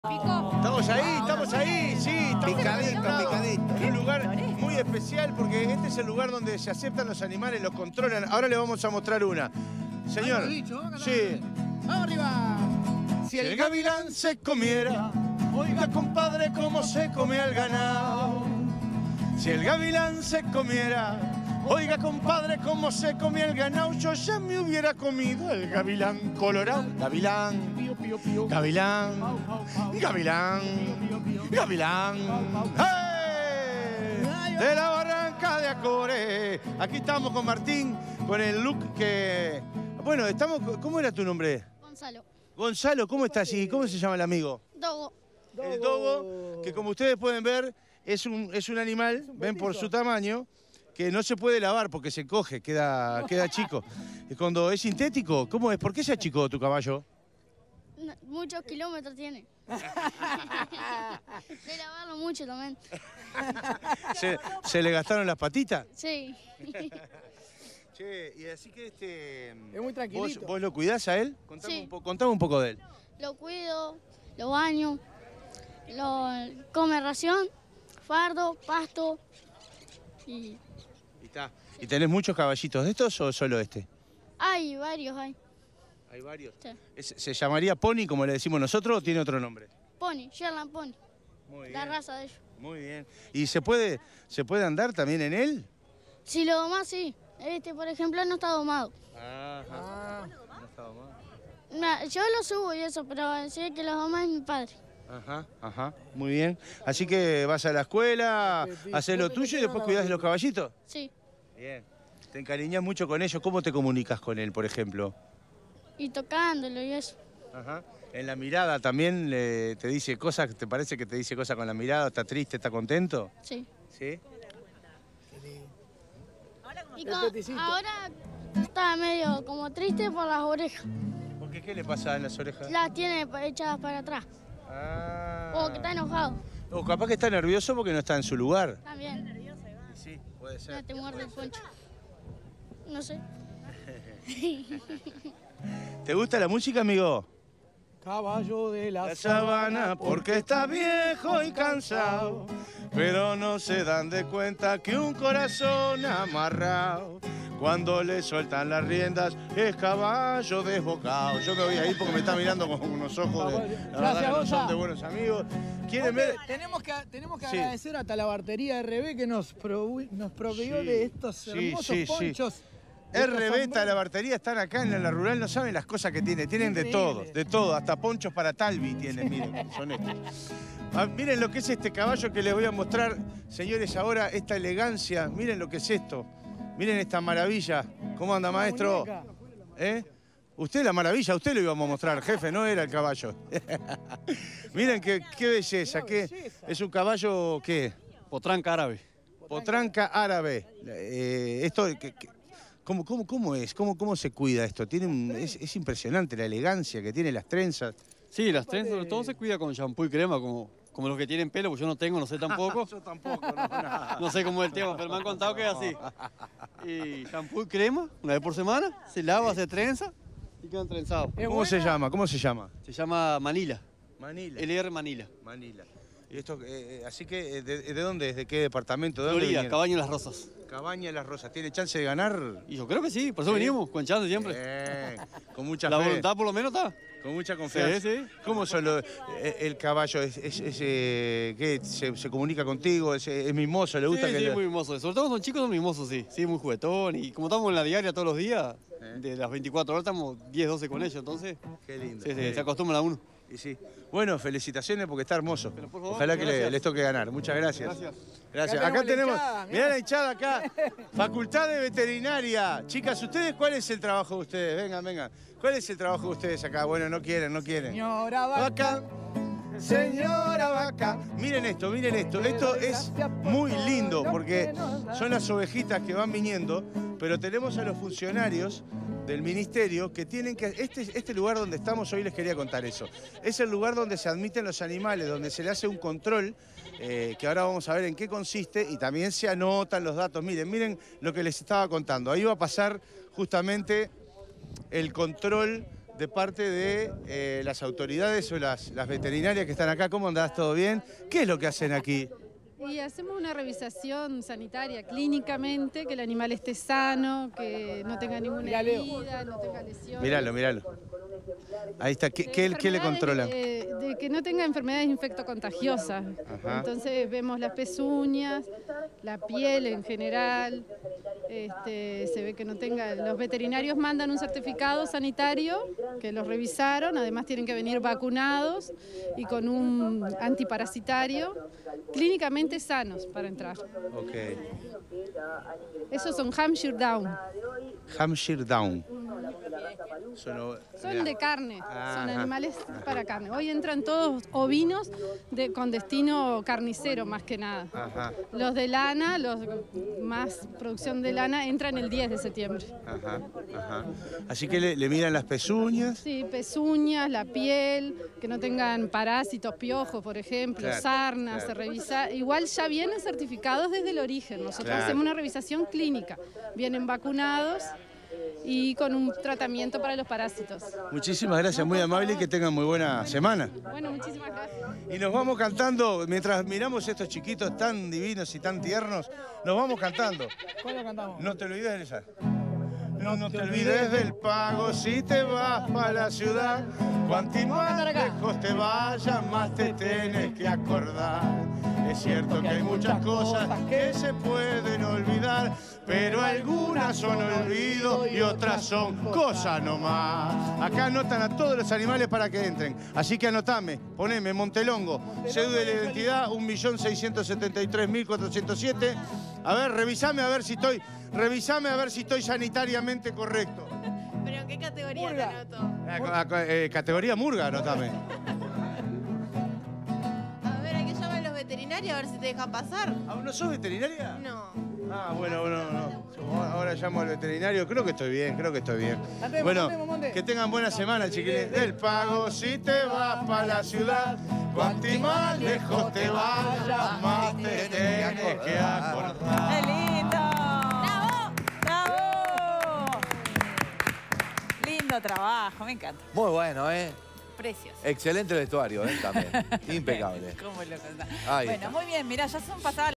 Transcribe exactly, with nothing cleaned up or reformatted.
Picó. Estamos ahí, estamos ahí, sí, estamos Picadito, picadito. un lugar muy especial porque este es el lugar donde se aceptan los animales, los controlan. Ahora le vamos a mostrar una. Señor, sí. ¡Vamos arriba! Si el gavilán se comiera, oiga compadre cómo se come al ganado. Si el gavilán se comiera, oiga compadre cómo se come el ganado. Yo ya me hubiera comido el gavilán colorado. Gavilán, gavilán, gavilán, gavilán. ¡Hey! De la barranca de Acore. Aquí estamos con Martín, con el look que... Bueno, estamos... ¿Cómo era tu nombre? Gonzalo. Gonzalo, ¿cómo estás? ¿Y cómo se llama el amigo? Dogo. El dogo, que como ustedes pueden ver, es un, es un animal, ven por su tamaño, que no se puede lavar porque se coge, queda, queda chico. Y cuando es sintético, ¿cómo es? ¿Por qué se achicó tu caballo? No, muchos kilómetros tiene. De lavarlo mucho también. ¿Se, se le gastaron las patitas? Sí. Che, y así que este... Es muy tranquilito. ¿Vos, vos lo cuidás a él? Contame, Sí. un po- contame un poco de él. Lo cuido, lo baño, lo come ración, fardo, pasto y Y, está. ¿Y tenés muchos caballitos de estos o solo este? hay varios, hay. Hay varios. Sí. ¿Es- ¿Se llamaría pony como le decimos nosotros o tiene otro nombre? Pony, Shetland Pony, Muy la raza de ellos. Muy bien. ¿Y se puede, se puede andar también en él? Si lo domás, sí. Este, por ejemplo, no está domado. Ajá. Ah, No estaba mal. Nah, yo lo subo y eso, pero sí que lo doma es mi padre. Ajá, ajá. Muy bien. Así que vas a la escuela, haces lo tuyo y después cuidás de los caballitos. Sí. Bien. Te encariñás mucho con ellos. ¿Cómo te comunicas con él, por ejemplo? Y tocándolo y eso. Ajá. En la mirada también le- te dice cosas, ¿te parece que te dice cosas con la mirada? ¿Está triste, está contento? Sí. Sí. Y El con- peticito. ahora está medio como triste por las orejas. ¿Por qué? ¿Qué le pasa en las orejas? Las tiene echadas para atrás. Ah. O que está enojado. O capaz que está nervioso porque no está en su lugar. También. Sí, puede Ya ser. te muerde el poncho. No sé. ¿Te gusta la música, amigo? caballo de la, La sabana porque está viejo y cansado, pero no se dan de cuenta que un corazón amarrado, cuando le sueltan las riendas, es caballo desbocado. Yo me voy a ir porque me está mirando con unos ojos de, la verdad Gracias, que no son Gonza. de buenos amigos. ¿Quieren ver? Tenemos que, tenemos que Sí. agradecer a Talabartería R B que nos, provi- nos proveyó Sí, de estos sí, hermosos sí, sí. ponchos. de R estos B, sombreros. Talabartería, están acá en la rural, no saben las cosas que tienen. Tienen de Increíble. todo, de todo, hasta ponchos para Talvi tienen, miren, son estos. Ah, miren lo que es este caballo que les voy a mostrar, señores, ahora esta elegancia, miren lo que es esto, miren esta maravilla. ¿Cómo anda, maestro? Muñeca. ¿Eh? Usted la maravilla, usted lo íbamos a mostrar, jefe, no era el caballo. Miren qué, qué belleza, qué, es un caballo, ¿qué? Potranca árabe. Potranca árabe. Eh, esto, que- que- ¿cómo, cómo, cómo es? ¿Cómo, ¿Cómo se cuida esto? Tiene un- es, es impresionante la elegancia que tiene las trenzas. Sí, las trenzas sobre todo se cuida con shampoo y crema, como, como los que tienen pelo, pues yo no tengo, no sé tampoco. Yo tampoco, no, no. No sé cómo es el tema, pero me han contado que es así. Y shampoo y crema, una vez por semana, se lava, se trenza y quedan trenzados. ¿Es ¿Cómo se buena? llama? ¿Cómo se llama? Se llama Manila, Manila. L R Manila. Manila. Y esto, eh, eh, así que, eh, ¿de, de dónde es? ¿De qué departamento? ¿De dónde Florida, vinieron? Cabaña de las Rosas. Cabaña de las Rosas. ¿Tiene chance de ganar? Y yo creo que sí, por eso Sí. venimos, conchando siempre. Eh, con mucha La fe, voluntad por lo menos está. con mucha confianza. Sí, sí. ¿Cómo son los- eh, el caballo? ¿Es, es- es, eh, qué, se, se comunica contigo? ¿Es, es mimoso? ¿Le gusta Sí, que sí, le- muy mimoso. Sobre todo cuando son chicos son mimosos, sí. Sí, muy juguetón. Y como estamos en la diaria todos los días, Eh. de las veinticuatro horas estamos diez, doce con ellos, entonces Qué lindo. sí, sí, qué se lindo. acostumbra a uno. Y sí. Bueno, felicitaciones porque está hermoso. Pero, por favor, Ojalá que le- gracias. les toque ganar. Muchas gracias. Gracias. Gracias. Acá Acá tenemos, tenemos la hinchada, mirá mirá. la hinchada acá. Facultad de Veterinaria. Chicas, ¿ustedes cuál es el trabajo de ustedes? Vengan, vengan. ¿Cuál es el trabajo de ustedes acá? Bueno, no quieren, no quieren. Señora Vaca. Vaca, señora vaca. Miren esto, miren esto. Esto es muy lindo porque son las ovejitas que van viniendo, pero tenemos a los funcionarios del ministerio que tienen que... Este, este lugar donde estamos hoy les quería contar eso. Es el lugar donde se admiten los animales, donde se le hace un control, eh, que ahora vamos a ver en qué consiste, y también se anotan los datos. Miren, miren lo que les estaba contando. Ahí va a pasar justamente el control de parte de eh, las autoridades o las, las veterinarias que están acá. ¿Cómo andás? ¿Todo bien? ¿Qué es lo que hacen aquí? Y hacemos una revisación sanitaria clínicamente, que el animal esté sano, que no tenga ninguna herida, no tenga lesiones. Míralo, míralo. Ahí está. ¿Qué, qué, qué le controlan? De, de que no tenga enfermedades infectocontagiosas. Ajá. Entonces vemos las pezuñas, la piel en general. Este, se ve que no tenga... Los veterinarios mandan un certificado sanitario que los revisaron, además tienen que venir vacunados y con un antiparasitario, clínicamente sanos para entrar. Ok. Esos son Hampshire Down. Hampshire Down. Son, Son de carne, Ajá. son animales para carne. Hoy entran todos ovinos de, con destino carnicero más que nada. Ajá. Los de lana, los más producción de lana, entran el diez de septiembre. Ajá, ajá. Así que le, le miran las pezuñas. Sí, pezuñas, la piel, que no tengan parásitos, piojos, por ejemplo, Claro, sarna, claro. se revisa. Igual ya vienen certificados desde el origen. Nosotros Claro. hacemos una revisación clínica. Vienen vacunados y con un tratamiento para los parásitos. Muchísimas gracias, muy amable y que tengan muy buena semana. Bueno, muchísimas gracias. Y nos vamos cantando, mientras miramos estos chiquitos tan divinos y tan tiernos, nos vamos cantando. ¿Cuál lo cantamos? No te olvides de esa. No, no te olvides del pago si te vas para la ciudad. Cuanto más lejos te vayas, más te tienes que acordar. Es cierto que hay muchas cosas que se pueden olvidar, pero algunas son olvido y otras son cosas nomás. Acá anotan a todos los animales para que entren. Así que anotame, poneme Montelongo, cédula de identidad un millón seiscientos setenta y tres mil cuatrocientos siete. A ver, revisame a ver si estoy, revisame a ver si estoy sanitariamente correcto. ¿Pero en qué categoría te anoto? Ah, co- eh, categoría murga, anotame. A ver, hay que llamar a los veterinarios a ver si te dejan pasar. ¿Ah, no sos veterinaria? No. Ah, bueno, bueno, no. Ahora llamo al veterinario. Creo que estoy bien, creo que estoy bien. Andemos, Bueno, andemos, Monte. que tengan buena semana, chiquilines. Del pago si te vas para la ciudad. Cuanto más lejos te vayas, más te tienes que acordar. ¡Qué lindo! ¡Bravo! ¡Bravo! Lindo trabajo, me encanta. Muy bueno, ¿eh? Precios. Excelente vestuario, ¿eh? También. Impecable. ¿Cómo lo contás? Ahí Bueno, está. muy bien, mirá, ya son pasadas